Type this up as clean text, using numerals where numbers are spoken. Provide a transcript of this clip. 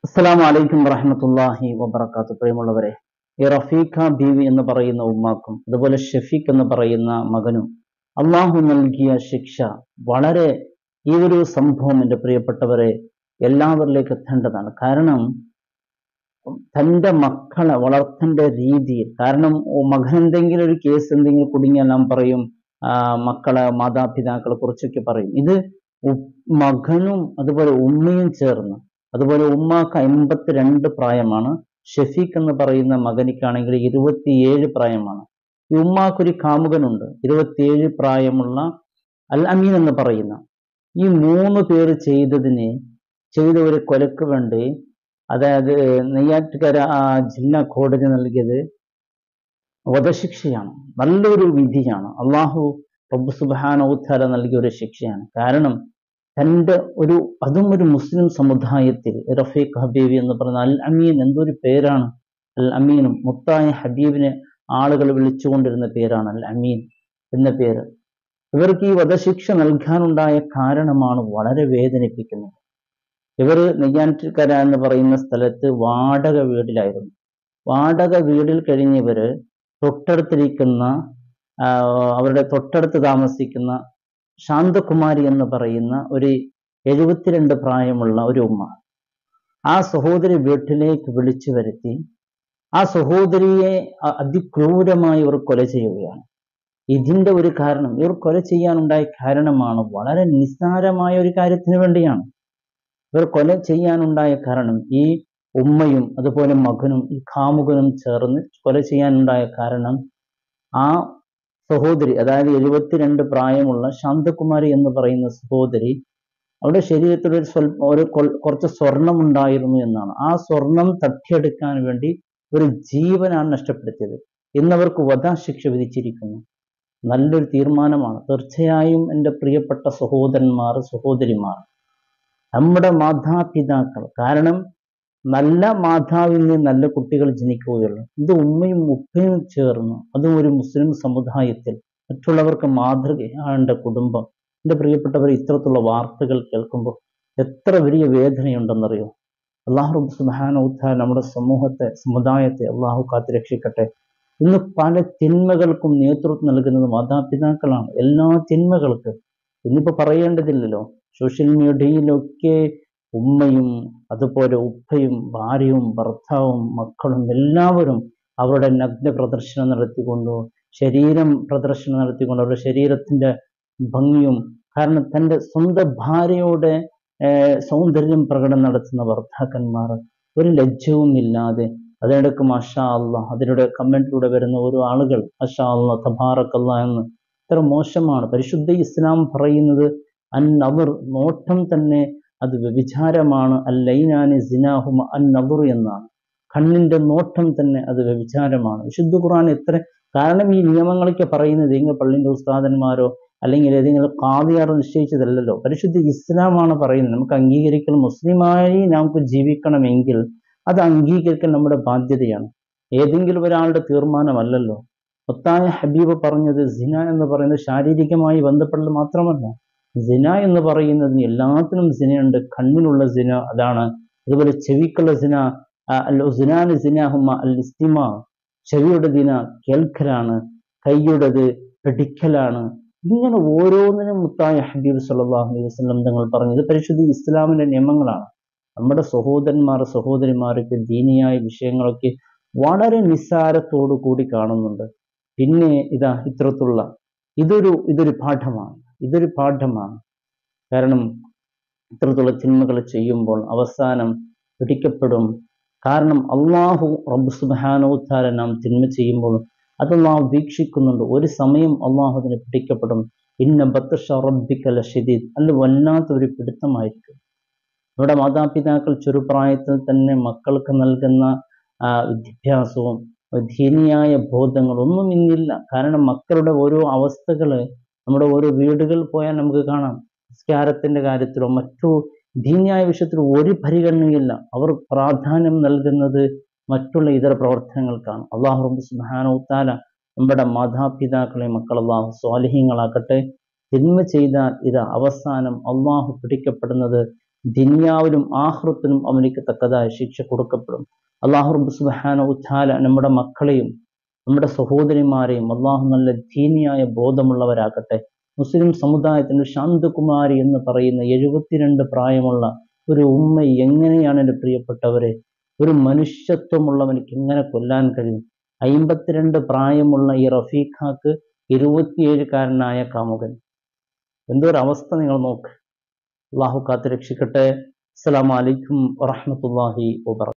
അസ്സലാമു അലൈക്കും വറഹ്മത്തുള്ളാഹി വബറകാതുഹു. പ്രിയമുള്ളവരെ, ഈ റഫീഖ ബീവി എന്ന് പറയുന്ന ഉമ്മാക്കും അതുപോലെ ഷഫീഖ് എന്ന് പറയുന്ന മകനും അള്ളാഹു നൽകിയ ശിക്ഷ വളരെ, ഈ ഒരു സംഭവം എൻ്റെ പ്രിയപ്പെട്ടവരെ എല്ലാവരിലേക്ക് എത്തേണ്ടതാണ്. കാരണം തൻ്റെ മക്കളെ വളർത്തേണ്ട രീതിയിൽ, കാരണം മകൻ എന്തെങ്കിലും ഒരു കേസ് എന്തെങ്കിലും കുടുങ്ങിയാൽ നാം പറയും മക്കളെ മാതാപിതാക്കളെ കുറിച്ചൊക്കെ പറയും. ഇത് മകനും അതുപോലെ ഉമ്മയും ചേർന്ന്, അതുപോലെ ഉമ്മാക്ക് 52 പ്രായമാണ്, ഷഫീഖ് എന്ന് പറയുന്ന മകനിക്കാണെങ്കിൽ 27 പ്രായമാണ്. ഈ ഉമ്മാക്കൊരു കാമുകനുണ്ട്, 27 പ്രായമുള്ള അൽ അമീൻ എന്ന് പറയുന്ന. ഈ 3 പേര് ചെയ്ത ഒരു കൊലക്ക് വേണ്ടി, അതായത് നെയ്യാറ്റിൻകര ജില്ലാ കോടതി നൽകിയത് വധശിക്ഷയാണ്. നല്ലൊരു വിധിയാണ്. അള്ളാഹു റബ്ബ് സുബ്ഹാനഹു വ തആല നൽകിയ ഒരു ശിക്ഷയാണ്. കാരണം തൻ്റെ അതും ഒരു മുസ്ലിം സമുദായത്തിൽ റഫീഖ് ഹബീബി എന്ന് പറയുന്ന അൽ അമീൻ, എന്തൊരു പേരാണ്! അൽ അമീനും മുത്തായ ഹബീബിനെ ആളുകൾ വിളിച്ചുകൊണ്ടിരുന്ന പേരാണ് അൽ അമീൻ എന്ന പേര്. ഇവർക്ക് ഈ വധശിക്ഷ നൽകാനുണ്ടായ കാരണമാണ് വളരെ വേദനിപ്പിക്കുന്നത്. ഇവർ നെയ്യാറ്റിൻകര എന്ന് പറയുന്ന സ്ഥലത്ത് വാടക വീടിലായിരുന്നു. വാടക വീടിൽ കഴിഞ്ഞവര് തൊട്ടടുത്തിരിക്കുന്ന അവരുടെ തൊട്ടടുത്ത് താമസിക്കുന്ന ശാന്തകുമാരി എന്ന് പറയുന്ന ഒരു 72 പ്രായമുള്ള ഒരു ഉമ്മ, ആ സഹോദരി വീട്ടിലേക്ക് വിളിച്ചു വരുത്തി ആ സഹോദരിയെ അതിക്രൂരമായി ഇവർ കൊല ചെയ്യുകയാണ്. ഇതിൻ്റെ ഒരു കാരണം, ഇവർ കൊല ചെയ്യാനുണ്ടായ കാരണമാണ് വളരെ നിസ്സാരമായ ഒരു കാര്യത്തിന് വേണ്ടിയാണ്. ഇവർ കൊല ചെയ്യാനുണ്ടായ കാരണം, ഈ ഉമ്മയും അതുപോലെ മകനും ഈ കാമുകനും ചേർന്ന് കൊല ചെയ്യാനുണ്ടായ കാരണം, ആ സഹോദരി, അതായത് 72 പ്രായമുള്ള ശാന്തകുമാരി എന്ന് പറയുന്ന സഹോദരി, അവരുടെ ശരീരത്തിൽ കുറച്ച് സ്വർണം ഉണ്ടായിരുന്നു എന്നാണ്. ആ സ്വർണം തട്ടിയെടുക്കാൻ വേണ്ടി ഒരു ജീവനാണ് നഷ്ടപ്പെടുത്തിയത്. ഇന്നവർക്ക് വധശിക്ഷ വിധിച്ചിരിക്കുന്നു. നല്ലൊരു തീരുമാനമാണ്. തീർച്ചയായും എൻ്റെ പ്രിയപ്പെട്ട സഹോദരന്മാർ, സഹോദരിമാർ, നമ്മുടെ മാതാപിതാക്കൾ, കാരണം നല്ല മാതാവിൽ നിന്ന് നല്ല കുട്ടികൾ ജനിക്കുകയുള്ളൂ. ഇത് ഉമ്മയും ഉപ്പയും ചേർന്ന്, അതും ഒരു മുസ്ലിം സമുദായത്തിൽ മറ്റുള്ളവർക്ക് മാതൃകയാണ്ട കുടുംബം. എൻ്റെ പ്രിയപ്പെട്ടവർ, ഇത്തരത്തിലുള്ള വാർത്തകൾ കേൾക്കുമ്പോൾ എത്ര വലിയ വേദനയുണ്ടെന്നറിയോ? അല്ലാഹു സുബ്ഹാനഹു വ തആല നമ്മുടെ സമുദായത്തെ അള്ളാഹു കാത്തുരക്ഷിക്കട്ടെ. ഇന്ന് പല തിന്മകൾക്കും നേതൃത്വം നൽകുന്നത് മാതാപിതാക്കളാണ്. എല്ലാ തിന്മകൾക്ക് ഇന്നിപ്പോൾ പറയേണ്ടതില്ലല്ലോ. സോഷ്യൽ മീഡിയയിലൊക്കെ ഉമ്മയും അതുപോലെ ഉപ്പയും ഭാര്യയും ഭർത്താവും മക്കളും എല്ലാവരും അവരുടെ നഗ്ന പ്രദർശനം നടത്തിക്കൊണ്ടോ, ശരീരം പ്രദർശനം നടത്തിക്കൊണ്ട്, അവരുടെ ശരീരത്തിൻ്റെ ഭംഗിയും, കാരണം തൻ്റെ സ്വന്തം ഭാര്യയുടെ സൗന്ദര്യം പ്രകടനം നടത്തുന്ന ഭർത്താക്കന്മാർ ഒരു ലജ്ജവും ഇല്ലാതെ, അതിനിടയ്ക്ക് മാഷാ അല്ലാഹ്, അതിലൂടെ കമൻറ്റിലൂടെ വരുന്ന ഓരോ ആളുകൾ മാഷാ അല്ലാഹ് തബാറക്കല്ലാഹ് എന്ന്. ഇത്ര മോശമാണ്. പരിശുദ്ധ ഇസ്ലാം പറയുന്നത് അൻ-നദർ, നോട്ടം തന്നെ അത് വ്യഭിചാരമാണ്. അല്ലൈനാനി സിനാഹുമ അൻ-നദർ എന്നാണ്. കണ്ണിൻ്റെ നോട്ടം തന്നെ അത് വ്യഭിചാരമാണ്. വിശുദ്ധ ഖുർആൻ എത്ര, കാരണം ഈ നിയമങ്ങളൊക്കെ പറയുന്നത് ഏതെങ്കിലും പള്ളിൻ്റെ ഉസ്താദന്മാരോ അല്ലെങ്കിൽ ഏതെങ്കിലും ഖാദിയാരോ നിശ്ചയിച്ചതല്ലല്ലോ. പരിശുദ്ധ ഇസ്ലാമാണ് പറയുന്നത്. നമുക്ക് അംഗീകരിക്കണം. മുസ്ലിമായി നമുക്ക് ജീവിക്കണമെങ്കിൽ അത് അംഗീകരിക്കൽ നമ്മുടെ ബാധ്യതയാണ്. ഏതെങ്കിലും ഒരാളുടെ തീർമാനമല്ലല്ലോ. മുത്തായ ഹബീബ് പറഞ്ഞത് സിന എന്ന് പറയുന്നത് ശാരീരികമായി ബന്ധപ്പെടൽ മാത്രമല്ല. സിന എന്ന് പറയുന്നതിന് എല്ലാത്തിനും സിനയുണ്ട്. കണ്ണിനുള്ള സിന അതാണ്. അതുപോലെ ചെവിക്കുള്ള സിന, സിനാന് സിനാഹുമ അൽ ഇസ്തിമാ, ചെവിയുടെ ദിന കേൾക്കലാണ്, കൈയുടേത് പിടിക്കലാണ്. ഇങ്ങനെ ഓരോന്നിനും മുത്തായ ഹബീബ് സല്ലല്ലാഹു അലൈഹി വസല്ലം തങ്ങൾ പറഞ്ഞത് പരിശുദ്ധ ഇസ്ലാമിന്റെ നിയമങ്ങളാണ്. നമ്മുടെ സഹോദരന്മാർ, സഹോദരിമാരൊക്കെ ദീനിയായ വിഷയങ്ങളൊക്കെ വളരെ നിസ്സാരത്തോടു കൂടി കാണുന്നുണ്ട്. പിന്നെ ഇത്തരത്തിലുള്ള ഇതൊരു പാഠമാണ്. കാരണം ഇത്തരത്തിലുള്ള തിന്മകൾ ചെയ്യുമ്പോൾ അവസാനം പിടിക്കപ്പെടും. കാരണം അള്ളാഹു റബ്ബ് സുബ്ഹാനഹു വ തആല നാം തിന്മ ചെയ്യുമ്പോൾ അത് അള്ളാഹു വീക്ഷിക്കുന്നുണ്ട്. ഒരു സമയം അള്ളാഹു അതിനെ പിടിക്കപ്പെടും. ഇന്ന ബത്ഷ റബ്ബിക ലശദീദ്, അത് വല്ലാത്തൊരു പിടുത്തമായിരിക്കും. നമ്മുടെ മാതാപിതാക്കൾ ചെറുപ്രായത്തിൽ തന്നെ മക്കൾക്ക് നൽകുന്ന വിദ്യാഭ്യാസവും ദീനിയായ ബോധങ്ങളൊന്നും ഇന്നില്ല. കാരണം മക്കളുടെ ഓരോ അവസ്ഥകൾ നമ്മുടെ ഓരോ വീടുകളിൽ പോയാൽ നമുക്ക് കാണാം. സംസ്കാരത്തിൻ്റെ കാര്യത്തിലോ മറ്റു ദീനിയായ വിഷയത്തിലോ ഒരു പരിഗണനയില്ല. അവർ പ്രാധാന്യം നൽകുന്നത് മറ്റുള്ള ഇതര പ്രവർത്തനങ്ങൾക്കാണ്. അല്ലാഹു റബ്ബ് സുബ്ഹാനഹു വ തആല നമ്മുടെ മാതാപിതാക്കളെ മക്കൾ അല്ലാഹു സ്വാലിഹീങ്ങളാക്കട്ടെ. തിന്മ ചെയ്താൽ അവസാനം അള്ളാഹു പിടിക്കപ്പെടുന്നത് ദുനിയാവിലും ആഖിറത്തിലും അവനിക്ക് തക്കതായ ശിക്ഷ കൊടുക്കപ്പെടും. അല്ലാഹു റബ്ബ് സുബ്ഹാനഹു വ തആല നമ്മുടെ മക്കളെയും നമ്മുടെ സഹോദരിമാരെയും അള്ളാഹു നല്ല ദീനിയായ ബോധമുള്ളവരാക്കട്ടെ. മുസ്ലിം സമുദായത്തിന് ശാന്തകുമാരി എന്ന് പറയുന്ന 72 പ്രായമുള്ള ഒരു ഉമ്മ എങ്ങനെയാണ് എൻ്റെ പ്രിയപ്പെട്ടവരെ, ഒരു മനുഷ്യത്വമുള്ളവനിക്ക് എങ്ങനെ കൊല്ലാൻ കഴിയും? 52 പ്രായമുള്ള ഈ റഫീഖാക്ക് 27-കാരനായ കാമുകൻ. എന്തൊരവസ്ഥ നിങ്ങൾ നോക്ക്. അള്ളാഹു കാത്ത് രക്ഷിക്കട്ടെ. അസ്സലാമു അലൈക്കും വറഹ്മത്തുള്ളാഹി വബറകാതുഹു.